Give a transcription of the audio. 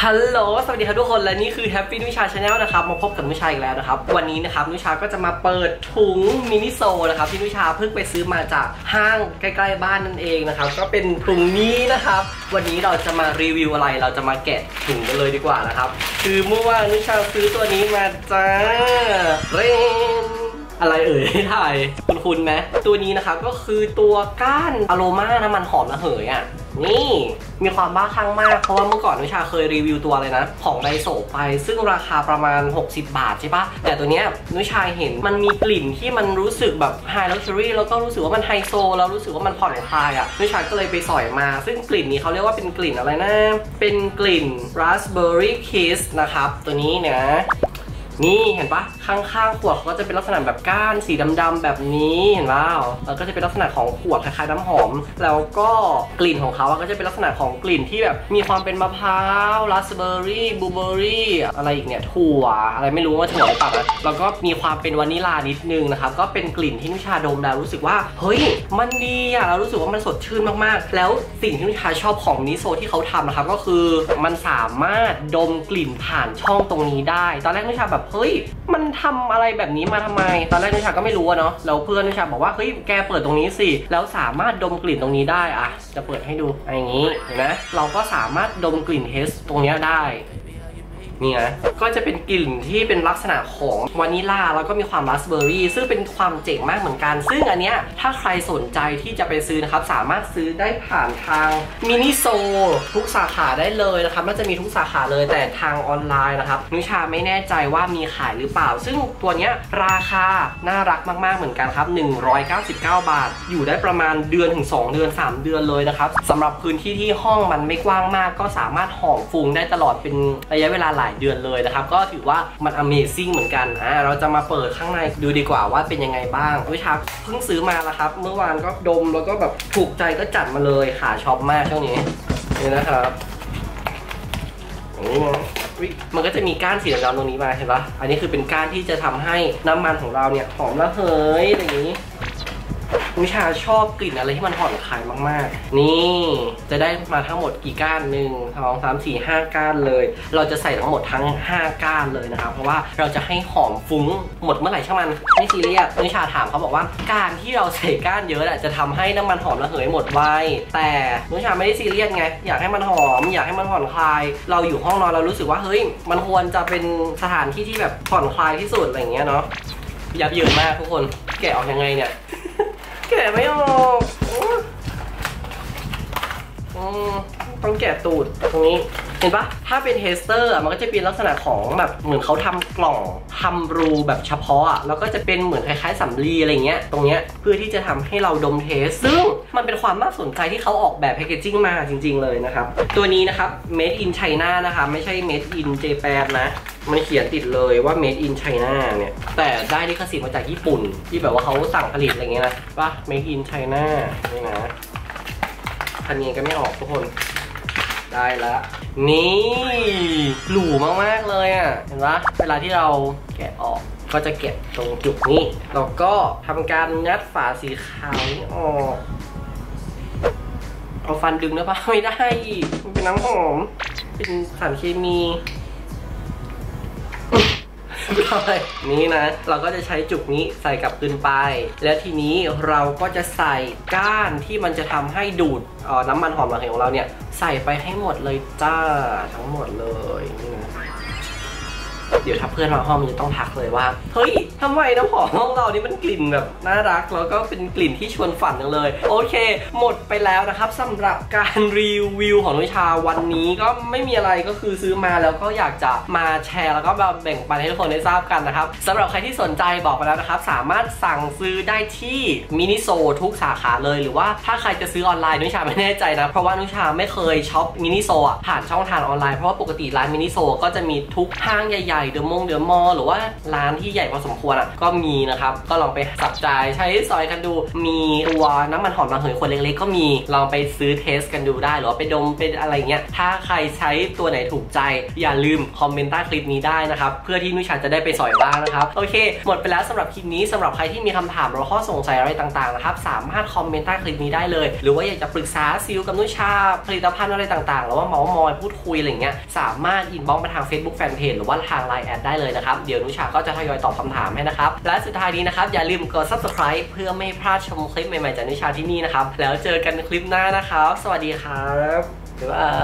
ฮัลโหลสวัสดีครับทุกคนและนี่คือ Happy นุชา Channel นะครับมาพบกับนุชาอีกแล้วนะครับวันนี้นะครับนุชาก็จะมาเปิดถุงมินิโซนะครับที่นุชาเพิ่งไปซื้อมาจากห้างใกล้ๆบ้านนั่นเองนะครับก็เป็นถุงนี้นะครับวันนี้เราจะมารีวิวอะไรเราจะมาแกะถุงกันเลยดีกว่านะครับคือเมื่อวานนุชาซื้อตัวนี้มาจ้าเรนอะไรให้ถ่ายคุณไหมตัวนี้นะครับก็คือตัวก้านอโรมาน้ำมันหอมระเหยอ่ะนี่มีความบ้าคลั่งมากเพราะว่าเมื่อก่อนนุชาเคยรีวิวตัวเลยนะของไดโซไปซึ่งราคาประมาณ60 บาทใช่ปะแต่ตัวเนี้ยนุชาเห็นมันมีกลิ่นที่มันรู้สึกแบบไฮลักชัวรี่แล้วก็รู้สึกว่ามันไฮโซแล้วรู้สึกว่ามันผ่อนคลายอ่ะนุชาก็เลยไปสอยมาซึ่งกลิ่นนี้เขาเรียกว่าเป็นกลิ่นอะไรนะเป็นกลิ่น Raspberry Kiss นะครับตัวนี้นะนี่เห็นปะข้างๆขวดก็จะเป็นลักษณะแบบก้านสีดำๆแบบนี้เห็นเปล่าแล้วก็จะเป็นลักษณะของขวดคล้ายๆน้ำหอมแล้วก็กลิ่นของเขาก็จะเป็นลักษณะของกลิ่นที่แบบมีความเป็นมะพร้าวราสเบอร์รี่บลูเบอร์รี่อะไรอีกเนี่ยถั่วอะไรไม่รู้ว่าถั่วหรือเปล่านะแล้วก็มีความเป็นวานิลลานิดนึงนะครับก็เป็นกลิ่นที่นุชาดมแล้วรู้สึกว่าเฮ้ยมันดีอ่ะเรารู้สึกว่ามันสดชื่นมากๆแล้วสิ่งที่นุชาชอบของมินิโซที่เขาทำนะครับก็คือมันสามารถดมกลิ่นผ่านช่องตรงนี้ได้ตอนแรกนุชาแบบเฮ้ยมันทำอะไรแบบนี้มาทำไมตอนแรกนิชาก็ไม่รู้เนาะแล้วเพื่อนนิชาบอกว่าเฮ้ยแกเปิดตรงนี้สิแล้วสามารถดมกลิ่นตรงนี้ได้อะจะเปิดให้ดูอย่างนี้เห็นไหมเราก็สามารถดมกลิ่นเทสตรงนี้ได้นี่นะก็จะเป็นกลิ่นที่เป็นลักษณะของวานิลลาแล้วก็มีความราสเบอร์รี่ซึ่งเป็นความเจ๋งมากเหมือนกันซึ่งอันเนี้ยถ้าใครสนใจที่จะไปซื้อนะครับสามารถซื้อได้ผ่านทางมินิโซทุกสาขาได้เลยนะครับน่าจะมีทุกสาขาเลยแต่ทางออนไลน์นะครับนุชาไม่แน่ใจว่ามีขายหรือเปล่าซึ่งตัวเนี้ยราคาน่ารักมากๆเหมือนกันครับ199 บาทอยู่ได้ประมาณเดือนถึง2 เดือน3 เดือนเลยนะครับสำหรับพื้นที่ที่ห้องมันไม่กว้างมากก็สามารถหอมฟุ้งได้ตลอดเป็นระยะเวลาหลายเดือนเลยนะครับก็ถือว่ามัน Amazing เหมือนกันเราจะมาเปิดข้างในดูดีกว่าว่าเป็นยังไงบ้างวิชาเพิ่งซื้อมาแล้วครับเมื่อวานก็ดมแล้วก็แบบถูกใจก็จัดมาเลยขาช็อปมากช่วงนี้นี่นะครับมันก็จะมีก้านสีดำๆตรงนี้มาเห็นปะอันนี้คือเป็นก้านที่จะทำให้น้ำมันของเราเนี่ยหอมระเหยอย่างนี้วิชาชอบกลิ่นอะไรที่มันผ่อนคลายมากๆนี่จะได้มาทั้งหมดกี่ก้าน1 2 3 4 5 ก้านเลยเราจะใส่ทั้งหมดทั้ง5 ก้านเลยนะครับเพราะว่าเราจะให้หอมฟุ้งหมดเมื่อไหร่ช่างมันไม่ซีเรียสวิชาถามเขาบอกว่าการที่เราใส่ก้านเยอะจะทำให้น้ำมันหอมระเหยหมดไวแต่วิชาไม่ได้ซีเรียสไงอยากให้มันหอมอยากให้มันผ่อนคลายเราอยู่ห้องนอนเรารู้สึกว่าเฮ้ยมันควรจะเป็นสถานที่ที่แบบผ่อนคลายที่สุดอะไรอย่างเงี้ยเนาะยับเยินมากทุกคนแกะออกยังไงเนี่ยแกะไม่ออกต้องแกะตูดตรงนี้เห็นปะถ้าเป็นเทสเตอร์มันก็จะเป็นลักษณะของแบบเหมือนเขาทำกล่องทำรูแบบเฉพาะแล้วก็จะเป็นเหมือนคล้ายๆสำลีอะไรเงี้ยตรงเนี้ยเพื่อที่จะทำให้เราดมเทสซึ่งมันเป็นความน่าสนใจที่เขาออกแบบแพคเกจจิ้งมาจริงๆเลยนะครับตัวนี้นะครับ Made in China นะคะไม่ใช่ Made in Japan นะมันเขียนติดเลยว่า Made in China เนี่ยแต่ได้ลิขสิทธิ์มาจากญี่ปุ่นที่แบบว่าเขาสั่งผลิตอะไรเงี้ยนะว่า Made in China นี่นะทันนี้ก็ไม่ออกทุกคนได้แล้วนี่หรูมากๆเลยอ่ะเห็นปะเวลาที่เราแกะออกก็จะแกะตรงจุดนี้แล้วก็ทำการงัดฝาสีขาวนี้ออกเอาฟันดึงได้ปะไม่ได้มันเป็นน้ำหอมเป็นสารเคมีนี่นะเราก็จะใช้จุกนี้ใส่กลับคืนไปแล้วทีนี้เราก็จะใส่ก้านที่มันจะทำให้ดูดน้ำมันหอมระเหยของเราเนี่ยใส่ไปให้หมดเลยจ้าทั้งหมดเลยนี่นะเดี๋ยวถ้าเพื่อนมาห้องมันจะต้องทักเลยว่าเฮ้ยทำไมน้ำหอมห้องเรานี่มันกลิ่นแบบน่ารักแล้วก็เป็นกลิ่นที่ชวนฝันจังเลยโอเคหมดไปแล้วนะครับสำหรับการรีวิวของนุชาวันนี้ก็ไม่มีอะไรก็คือซื้อมาแล้วก็อยากจะมาแชร์แล้วก็มาแบ่งปันให้ทุกคนได้ทราบกันนะครับสำหรับใครที่สนใจบอกไปแล้วนะครับสามารถสั่งซื้อได้ที่มินิโซทุกสาขาเลยหรือว่าถ้าใครจะซื้อออนไลน์นุชาไม่แน่ใจนะเพราะว่านุชาไม่เคยช็อปมินิโซผ่านช่องทางออนไลน์เพราะว่าปกติร้านมินิโซก็จะมีทุกห้างใหญ่ญ่ๆเดอะมอลล์หรือว่าร้านที่ใหญ่พอสมควรก็มีนะครับก็ลองไปจับจ่ายใช้สอยกันดูมีตัวน้ำมันหอมระเหยขวดเล็กๆก็มีลองไปซื้อเทสกันดูได้หรือว่าไปดมเป็นอะไรเงี้ยถ้าใครใช้ตัวไหนถูกใจอย่าลืมคอมเมนต์ใต้คลิปนี้ได้นะครับเพื่อที่นุชาจะได้ไปสอยบ้างนะครับโอเคหมดไปแล้วสำหรับคลิปนี้สำหรับใครที่มีคำถามหรือข้อสงสัยอะไรต่างๆนะครับสามารถคอมเมนต์ใต้คลิปนี้ได้เลยหรือว่าอยากจะปรึกษาซีลกับนุชาผลิตภัณฑ์อะไรต่างๆหรือว่าเมาส์มอยพูดคุยอะไรเงี้ยสามารถอินบ็อกซ์มาทาง Facebook Fanpage หรือว่าทาง LINE แอดได้เลยนะครับเดี๋ยวนุชาก็จะทยอยตอบคำถามให้นะครับและสุดท้ายนี้นะครับอย่าลืมกด Subscribe เพื่อไม่พลาดชมคลิปใหม่ๆจากนุชาที่นี่นะครับแล้วเจอกันในคลิปหน้านะครับสวัสดีครับบ๊ายบาย